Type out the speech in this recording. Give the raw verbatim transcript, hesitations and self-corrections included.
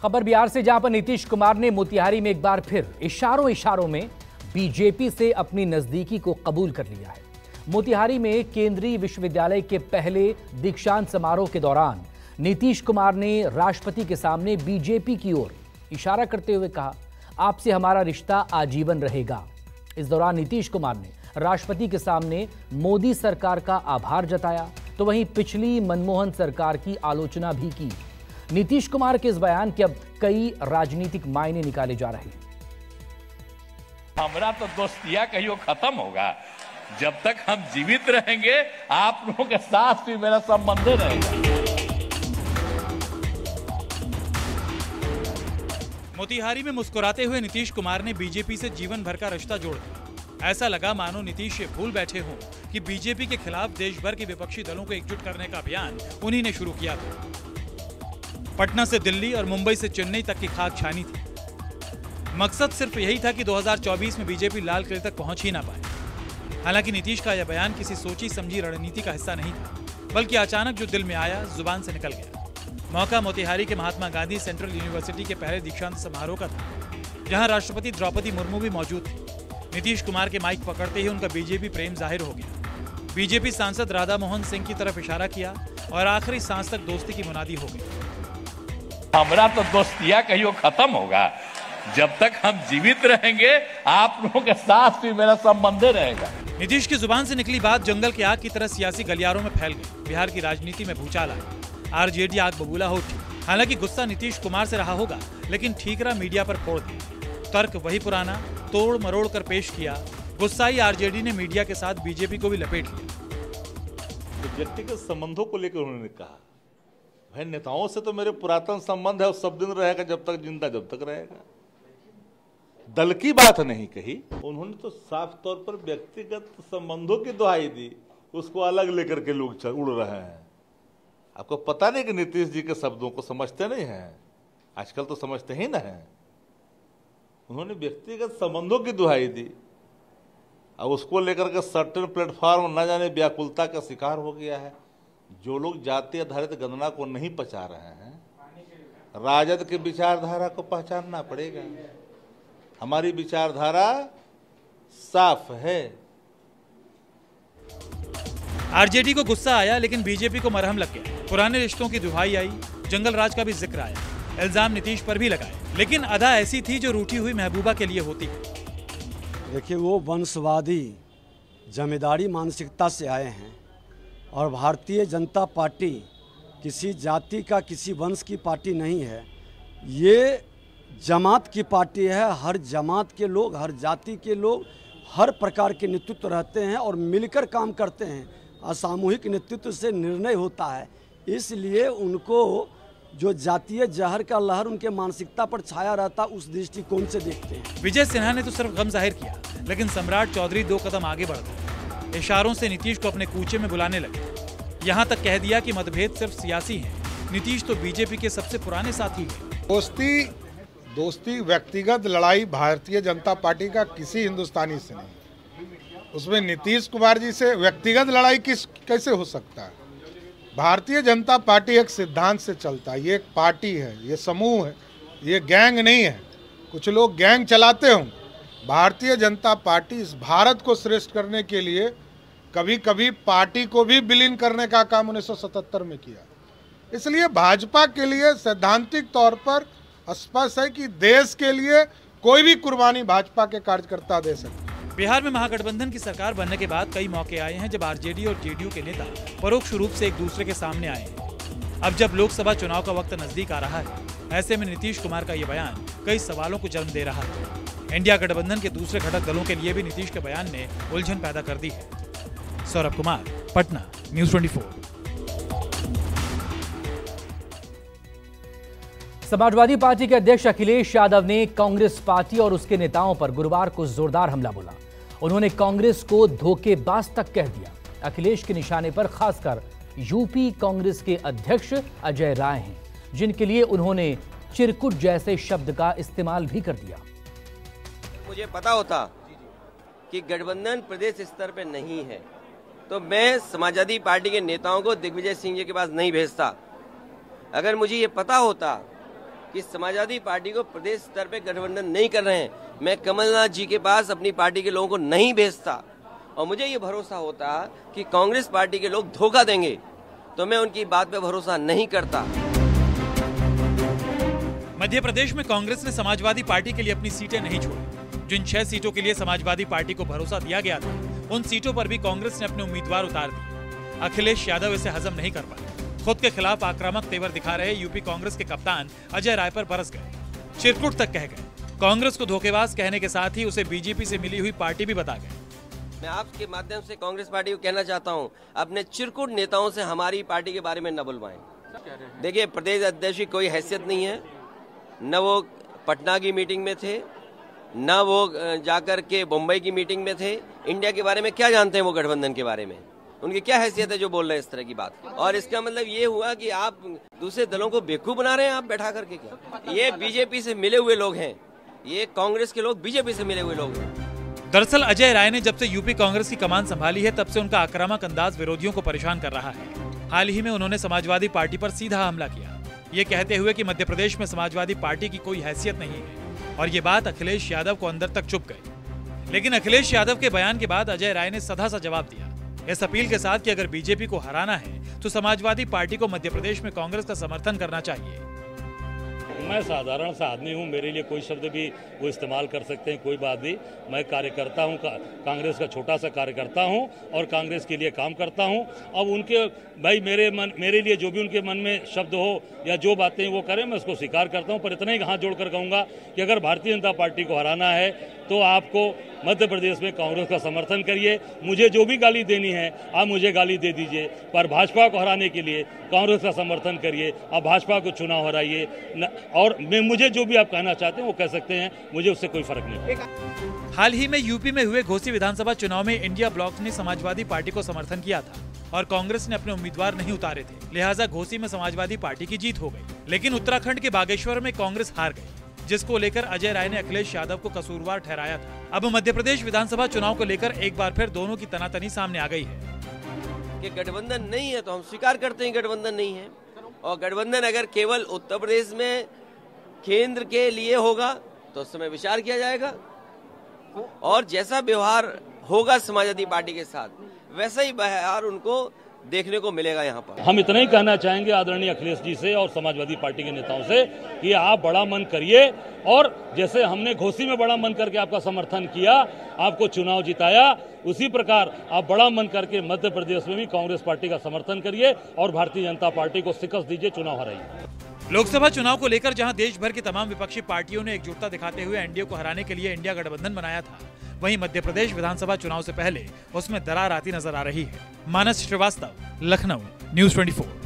खबर बिहार से, जहां पर नीतीश कुमार ने मोतिहारी में एक बार फिर इशारों इशारों में बीजेपी से अपनी नजदीकी को कबूल कर लिया है। मोतिहारी में केंद्रीय विश्वविद्यालय के पहले दीक्षांत समारोह के दौरान नीतीश कुमार ने राष्ट्रपति के सामने बीजेपी की ओर इशारा करते हुए कहा, आपसे हमारा रिश्ता आजीवन रहेगा। इस दौरान नीतीश कुमार ने राष्ट्रपति के सामने मोदी सरकार का आभार जताया, तो वहीं पिछली मनमोहन सरकार की आलोचना भी की। नीतीश कुमार के इस बयान के अब कई राजनीतिक मायने निकाले जा रहे हैं। हमारा तो दोस्तिया कहियो खत्म होगा, जब तक हम जीवित रहेंगे आप लोगों के साथ भी मेरा संबंध रहेगा। मोतिहारी में मुस्कुराते हुए नीतीश कुमार ने बीजेपी से जीवन भर का रिश्ता जोड़ दिया। ऐसा लगा मानो नीतीश ये भूल बैठे हों कि बीजेपी के खिलाफ देश भर के विपक्षी दलों को एकजुट करने का अभियान उन्हीं ने शुरू किया था। पटना से दिल्ली और मुंबई से चेन्नई तक की खाक छानी थी। मकसद सिर्फ यही था कि दो हज़ार चौबीस में बीजेपी लाल किले तक पहुंच ही ना पाए। हालांकि नीतीश का यह बयान किसी सोची समझी रणनीति का हिस्सा नहीं था, बल्कि अचानक जो दिल में आया जुबान से निकल गया। मौका मोतिहारी के महात्मा गांधी सेंट्रल यूनिवर्सिटी के पहले दीक्षांत समारोह का था, जहां राष्ट्रपति द्रौपदी मुर्मू भी मौजूद थी। नीतीश कुमार के माइक पकड़ते ही उनका बीजेपी प्रेम जाहिर हो गया। बीजेपी सांसद राधा मोहन सिंह की तरफ इशारा किया और आखिरी सांस तक दोस्ती की मुनादी हो गई। हमारा तो दोस्तिया कहियो खत्म होगा, जब तक हम जीवित रहेंगे आप लोगों के साथ भी मेरा संबंध रहेगा। नीतीश की जुबान से निकली बात जंगल के आग की तरह सियासी गलियारों में फैल गई। बिहार की राजनीति में भूचाल आया, आरजेडी आग बबूला हो उठी। हालांकि गुस्सा नीतीश कुमार से रहा होगा, लेकिन ठीकरा मीडिया पर फोड़ दिया। तर्क वही पुराना, तोड़ मरोड़ कर पेश किया। गुस्साई आरजेडी ने मीडिया के साथ बीजेपी को भी लपेट लिया। व्यक्तिगत संबंधों को लेकर उन्होंने कहा, भाई नेताओं से तो मेरे पुरातन संबंध है, वो सब दिन रहेगा, जब तक जिंदा जब तक रहेगा। दल की बात नहीं कही उन्होंने, तो साफ तौर पर व्यक्तिगत संबंधों की दुहाई दी। उसको अलग लेकर के लोग उड़ रहे हैं। आपको पता नहीं कि नीतीश जी के शब्दों को समझते नहीं हैं, आजकल तो समझते ही ना है। उन्होंने व्यक्तिगत संबंधों की दुहाई दी और उसको लेकर के सर्टेन प्लेटफॉर्म न जाने व्याकुलता का शिकार हो गया है। जो लोग जाति आधारित गणना को नहीं पचा रहे हैं, राजद की विचारधारा को पहचानना पड़ेगा। हमारी विचारधारा साफ है। आरजेडी को गुस्सा आया, लेकिन बीजेपी को मरहम लग गया। पुराने रिश्तों की दुहाई आई, जंगल राज का भी जिक्र आया, इल्जाम नीतीश पर भी लगाए। लेकिन अदा ऐसी थी जो रूठी हुई महबूबा के लिए होती है। देखिए, वो वंशवादी जमींदारी मानसिकता से आए हैं और भारतीय जनता पार्टी किसी जाति का, किसी वंश की पार्टी नहीं है। ये जमात की पार्टी है। हर जमात के लोग, हर जाति के लोग, हर प्रकार के नेतृत्व रहते हैं और मिलकर काम करते हैं। असामूहिक नेतृत्व से निर्णय होता है। इसलिए उनको जो जातीय जहर का लहर उनके मानसिकता पर छाया रहता, उस दृष्टिकोण से देखते हैं। विजय सिन्हा ने तो सिर्फ गम जाहिर किया, लेकिन सम्राट चौधरी दो कदम आगे बढ़ गए। इशारों से नीतीश को अपने कूचे में बुलाने लगे। यहाँ तक कह दिया कि मतभेद सिर्फ सियासी हैं। नीतीश तो बीजेपी के सबसे पुराने साथी हैं। दोस्ती दोस्ती व्यक्तिगत लड़ाई भारतीय जनता पार्टी का किसी हिंदुस्तानी से नहीं। उसमें नीतीश कुमार जी से व्यक्तिगत लड़ाई किस कैसे हो सकता है? भारतीय जनता पार्टी एक सिद्धांत से चलता है। ये एक पार्टी है, ये समूह है, ये गैंग नहीं है। कुछ लोग गैंग चलाते हों। भारतीय जनता पार्टी इस भारत को श्रेष्ठ करने के लिए कभी कभी पार्टी को भी विलीन करने का काम उन्नीस सौ सतहत्तर में किया। इसलिए भाजपा के लिए सैद्धांतिक तौर पर स्पष्ट है कि देश के लिए कोई भी कुर्बानी भाजपा के कार्यकर्ता दे सकते हैं। बिहार में महागठबंधन की सरकार बनने के बाद कई मौके आए हैं जब आरजेडी और जेडीयू के नेता परोक्ष रूप से एक दूसरे के सामने आए हैं। अब जब लोकसभा चुनाव का वक्त नजदीक आ रहा है, ऐसे में नीतीश कुमार का ये बयान कई सवालों को जन्म दे रहा है। इंडिया गठबंधन के दूसरे घटक दलों के लिए भी नीतीश के बयान ने उलझन पैदा कर दी है। सौरभ कुमार, पटना, न्यूज़ चौबीस। समाजवादी पार्टी के अध्यक्ष अखिलेश यादव ने कांग्रेस पार्टी और उसके नेताओं पर गुरुवार को जोरदार हमला बोला। उन्होंने कांग्रेस को धोखेबाज तक कह दिया। अखिलेश के निशाने पर खासकर यूपी कांग्रेस के अध्यक्ष अजय राय हैं, जिनके लिए उन्होंने चिरकुट जैसे शब्द का इस्तेमाल भी कर दिया। मुझे पता होता कि गठबंधन प्रदेश स्तर पर नहीं है तो मैं समाजवादी पार्टी के नेताओं को दिग्विजय सिंह जी के पास नहीं भेजता। अगर मुझे ये पता होता कि समाजवादी पार्टी को प्रदेश स्तर पे गठबंधन नहीं कर रहे हैं। मैं कमलनाथ जी के पास अपनी पार्टी के लोगों को नहीं भेजता और मुझे ये भरोसा होता कि कांग्रेस पार्टी के लोग धोखा देंगे, तो मैं उनकी बात पे भरोसा नहीं करता। मध्य प्रदेश में कांग्रेस ने समाजवादी पार्टी के लिए अपनी सीटें नहीं छोड़ी। जिन छह सीटों के लिए समाजवादी पार्टी को भरोसा दिया गया था, उन सीटों पर भी कांग्रेस ने अपने उम्मीदवार उतार दिए। अखिलेश यादव इसे हजम नहीं कर पाए। खुद के खिलाफ आक्रामक तेवर दिखा रहे यूपी कांग्रेस के कप्तान अजय राय पर बरस गए, चिरकुट तक कह गए। कांग्रेस को धोखेबाज कहने के साथ ही उसे बीजेपी से मिली हुई पार्टी भी बता गए। मैं आपके माध्यम से कांग्रेस पार्टी को कहना चाहता हूं, अपने चिरकुट नेताओं से हमारी पार्टी के बारे में न बुलवाएं। देखिए, प्रदेश अध्यक्ष की कोई हैसियत नहीं है, न वो पटना की मीटिंग में थे, न वो जाकर के मुंबई की मीटिंग में थे। इंडिया के बारे में क्या जानते हैं वो गठबंधन के बारे में? उनकी क्या हैसियत है जो बोल रहे हैं इस तरह की बात? और इसका मतलब ये हुआ कि आप दूसरे दलों को बेवकूफ बना रहे हैं आप बैठा करके। क्या ये बीजेपी से मिले हुए लोग हैं? ये कांग्रेस के लोग बीजेपी से मिले हुए लोग हैं। दरअसल अजय राय ने जब से यूपी कांग्रेस की कमान संभाली है, तब से उनका आक्रामक अंदाज विरोधियों को परेशान कर रहा है। हाल ही में उन्होंने समाजवादी पार्टी पर सीधा हमला किया, ये कहते हुए कि मध्य प्रदेश में समाजवादी पार्टी की कोई हैसियत नहीं है, और ये बात अखिलेश यादव को अंदर तक चुभ गई। लेकिन अखिलेश यादव के बयान के बाद अजय राय ने सधा सा जवाब दिया, इस अपील के साथ कि अगर बीजेपी को हराना है तो समाजवादी पार्टी को मध्य प्रदेश में कांग्रेस का समर्थन करना चाहिए। मैं साधारण सा आदमी हूँ, मेरे लिए कोई शब्द भी वो इस्तेमाल कर सकते हैं, कोई बात नहीं। मैं कार्यकर्ता हूँ, कांग्रेस का छोटा सा कार्यकर्ता हूँ और कांग्रेस के लिए काम करता हूँ। अब उनके भाई मेरे मन मेरे लिए जो भी उनके मन में शब्द हो या जो बातें वो करें, मैं उसको स्वीकार करता हूँ। पर इतना ही हाथ जोड़कर कहूँगा कि अगर भारतीय जनता पार्टी को हराना है तो आपको मध्य प्रदेश में कांग्रेस का समर्थन करिए। मुझे जो भी गाली देनी है आप मुझे गाली दे दीजिए, पर भाजपा को हराने के लिए कांग्रेस का समर्थन करिए। आप भाजपा को चुनाव हराइए, और मैं मुझे जो भी आप कहना चाहते हैं वो कह सकते हैं, मुझे उससे कोई फर्क नहीं। हाल ही में यूपी में हुए घोसी विधानसभा चुनाव में इंडिया ब्लॉक ने समाजवादी पार्टी को समर्थन किया था और कांग्रेस ने अपने उम्मीदवार नहीं उतारे थे, लिहाजा घोसी में समाजवादी पार्टी की जीत हो गई। लेकिन उत्तराखंड के बागेश्वर में कांग्रेस हार गई, जिसको लेकर अजय राय ने अखिलेश यादव को कसूरवार ठहराया था। अब मध्य प्रदेश विधानसभा चुनाव को लेकर एक बार फिर दोनों की तनातनी सामने आ गई है कि गठबंधन नहीं है तो हम स्वीकार करते हैं गठबंधन नहीं है, और गठबंधन अगर केवल उत्तर प्रदेश में केंद्र के लिए होगा तो उस समय विचार किया जाएगा, और जैसा व्यवहार होगा समाजवादी पार्टी के साथ वैसा ही व्यवहार उनको देखने को मिलेगा। यहाँ पर हम इतना ही कहना चाहेंगे आदरणीय अखिलेश जी से और समाजवादी पार्टी के नेताओं से कि आप बड़ा मन करिए, और जैसे हमने घोसी में बड़ा मन करके आपका समर्थन किया, आपको चुनाव जिताया, उसी प्रकार आप बड़ा मन करके मध्य प्रदेश में भी कांग्रेस पार्टी का समर्थन करिए और भारतीय जनता पार्टी को शिकस्त दीजिए, चुनाव हराइए। लोकसभा चुनाव को लेकर जहां देश भर की तमाम विपक्षी पार्टियों ने एकजुटता दिखाते हुए एनडीए को हराने के लिए इंडिया गठबंधन बनाया था, वहीं मध्य प्रदेश विधानसभा चुनाव से पहले उसमें दरार आती नजर आ रही है। मानस श्रीवास्तव, लखनऊ, न्यूज़ चौबीस।